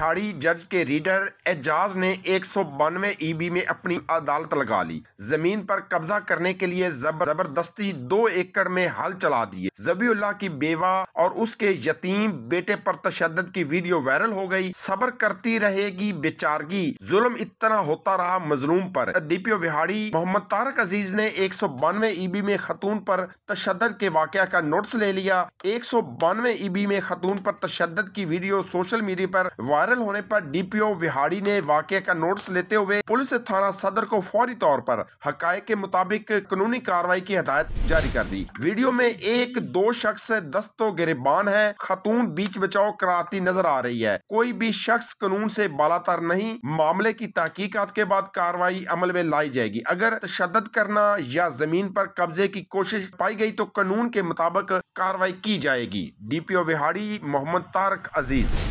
विहाड़ी जज के रीडर एजाज ने 192 ईबी में अपनी अदालत लगा ली। जमीन पर कब्जा करने के लिए जबरदस्ती 2 एकड़ में हल चला दिए। ज़बीउल्लाह की बेवा और उसके यतीम बेटे पर तशद्दुद की वीडियो वायरल हो गई। सब्र करती रहेगी बेचारगी, जुल्म इतना होता रहा मजलूम पर। डीपीओ विहाड़ी मोहम्मद तारिक अजीज ने 192 ईबी में खतून पर तशद्दुद के वाकया का नोटिस ले लिया। 192 ईबी में खतून पर तशद्दुद की वीडियो सोशल मीडिया पर वायरल होने पर डीपीओ विहाड़ी ने वाकये का नोटिस लेते हुए पुलिस थाना सदर को फौरी तौर पर हकायक के मुताबिक कानूनी कार्रवाई की हिदायत जारी कर दी। वीडियो में 1-2 शख्स दस्तो गिरबान है। खतून बीच बचाव कराती नजर आ रही है। कोई भी शख्स कानून से बालातर नहीं। मामले की तहकीकात के बाद कार्रवाई अमल में लाई जाएगी। अगर तशद्दुद करना या जमीन पर कब्जे की कोशिश पाई गई तो कानून के मुताबिक कार्रवाई की जाएगी। डीपीओ विहाड़ी मोहम्मद तारिक अजीज।